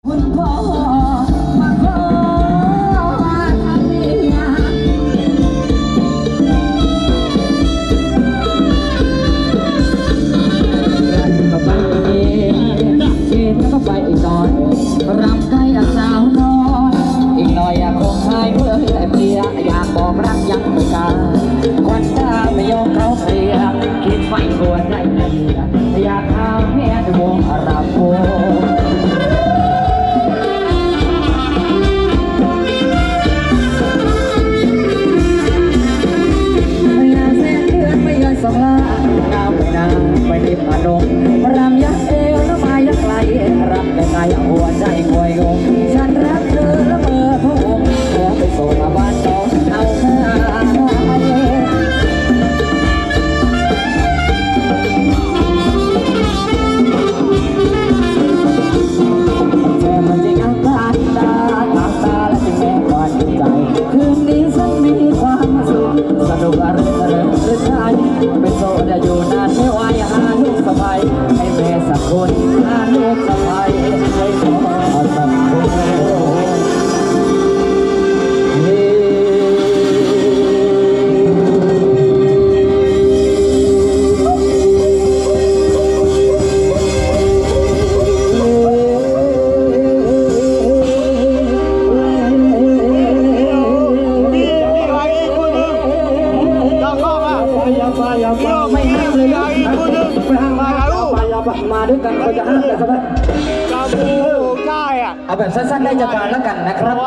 คุณพ่อมาขอทำเมียก็ไปเองก็ไปอีกหน่อยรำใกล้สาวน้อยอีกหน่อยอยากคงหายเมื่อแต่เพียอยากบอกรักยังไม่กล้าควันตาไม่ยอมเขาเคลียคิดไฟปวดใจเพียอยากเอาเมียในวงอาราโกสองล้านน้ำไม่นานไม่ได้ผ่านดงรำยักเอวแล้วมายักไหลรำไกลๆหัวใจควยงงฉันรักเธอและเมื่อพระองค์ขอไปส่งมาบ้านน้องเอาเธอมันจะยังตาตาและจะแม่หวานใจคืนนี้ฉันมีความสุขสนุกอะไรหรือใจเป็นโซดาอยู่นานไม่ไหวหาลูกสะใภ้ให้แม่สักคนหาลูกสะใภ้ให้พ่อสักคนมาด้วยกันเขาจะห้ามกันสักแบบได้อะเอาแบบสั้นๆได้จากการแล้วกันนะครับ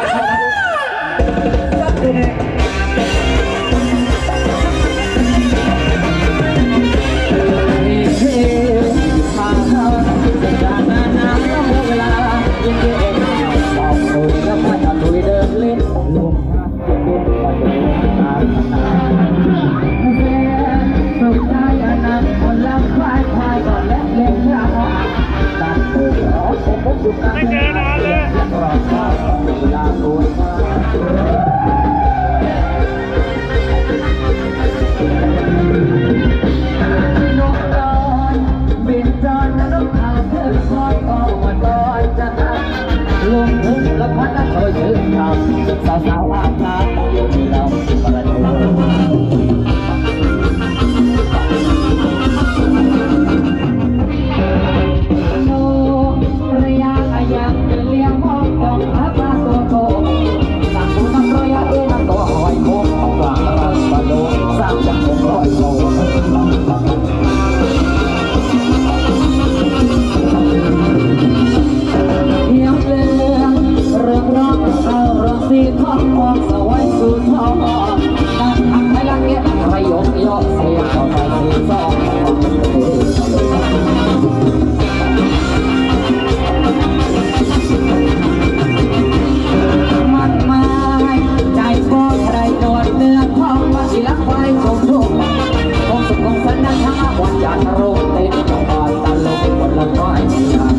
ไม่เจอนานเลยนกร้อนบินจอนนกเขาเพื่อคอยออกมาตอนจะลงถึงละพัดและคอยยืนทำสาวอาบน้ำอยู่ที่เราประตูสีทองมองสวยสุดทองนั่งทำให้ละเอียดใครยกย่อเสียเข้าไปสีทองมันมาใจก็ใครโดนเนื้อทองมาสิลักไว้ชมทุกคงสุขคงสันนั้นทั้งวันยันโรงเต้นจังหวะตลกคนละร้อยอย่าง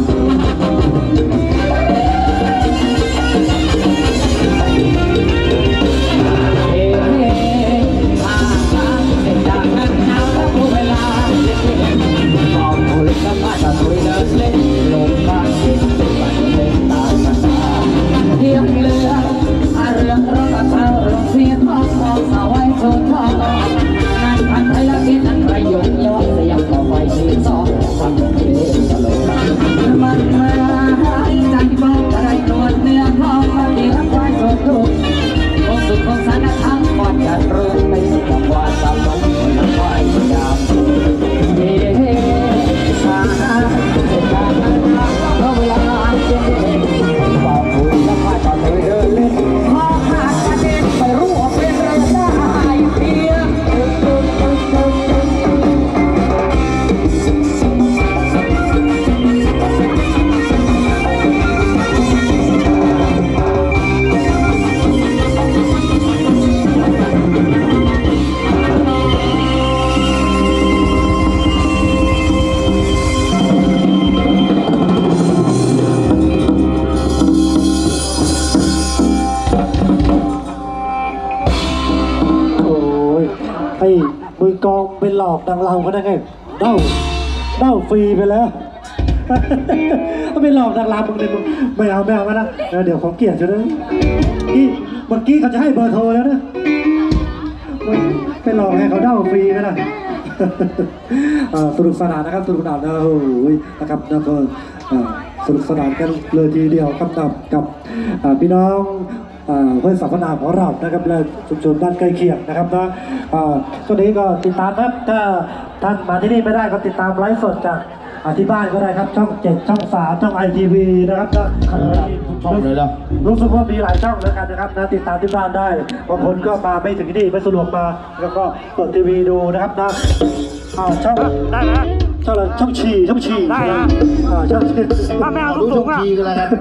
มือกองเป็นหลอกดังเราก็ได้ไงเด้าฟรีไปแล้วก็ไปหลอกนางรำมึงเลยมึงไม่เอามานะเดี๋ยวของเกียรติจะได้เมื่อกี้เขาจะให้เบอร์โทรแล้วนะไปหลอกให้เขาเด้าฟรีกันนะสนุกสนานนะครับสนุกสนานนะโอ้ยนะครับแล้วก็สนุกสนานกันเลยทีเดียวกับพี่น้องเพื่อนสัมมนาของเรานะครับและชุมชนบ้านใกล้เคียงนะครับนะช่วงนี้ก็ติดตามครับถ้าท่านมาที่นี่ไม่ได้ก็ติดตามไลฟ์สดจากที่บ้านก็ได้ครับช่อง7ช่อง3ช่อง ITV นะครับก็ช่องเลยแล้วรู้สึกว่ามีหลายช่องแล้วกันนะครับนะติดตามที่บ้านได้บางคนก็มาไม่ถึงที่นี่ไม่สะดวกมาแล้วก็เปิดทีวีดูนะครับนะช่องได้ไหมช่องฉีได้ฮะช่องฉีถ้าไม่เอาช่องฉีกันแล้วกัน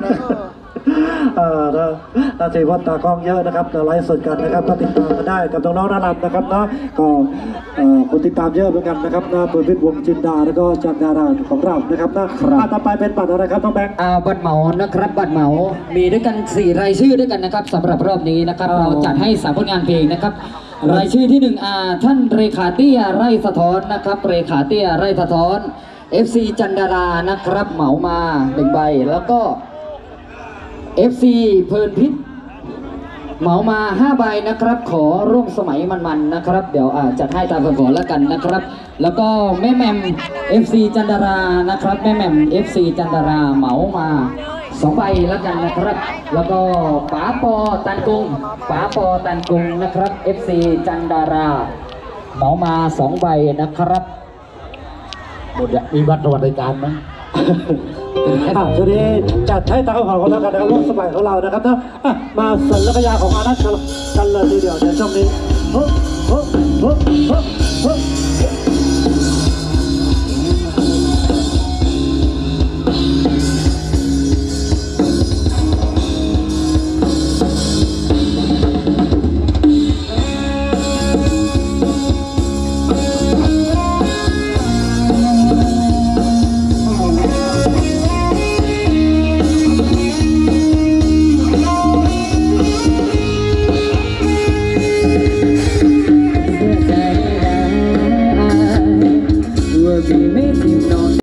น่าจะวัดตากล้องเยอะนะครับไลฟ์สดกันนะครับก็ติดตามกันได้กับน้องๆน่ารักนะครับนะก็คนติดตามเยอะเหมือนกันนะครับนะเปิดวิทย์วงจินดาแล้วก็จันดาราของเรานะครับนะต่อไปเป็นบัตรอะไรครับน้องแบงค์บัตรเหมานะครับบัตรเหมามีด้วยกัน4รายชื่อด้วยกันนะครับสำหรับรอบนี้นะครับเราจัดให้3ผลงานเพลงนะครับรายชื่อที่1ท่านเรขาเตี้ยไร่สะท้อนนะครับเรขาเตี้ยไร่สะท้อน FC จันดารานะครับเหมามา1ใบแล้วก็ FC เพลินพิษเหมามา5ใบนะครับขอร่วมสมัยมันๆนะครับเดี๋ยวจัดให้ตามคำขอแล้วกันนะครับแล้วก็แม่แหม่ม FC จันดารานะครับแม่แหม่ม FC จันดาราเหมามา2ใบแล้วกันนะครับแล้วก็ป๋าปอตันกุงนะครับ FC จันดาราเหมามา2ใบนะครับหมดมีบัตรสวัสดิการไหมช่วงนี้จัดให้ตามคำขอของเรากันนะครับร่วมสมัยของเรานะครับนะมาสัญลักษณ์ของอานัทกันเลยทีเดียวในช่วงนี้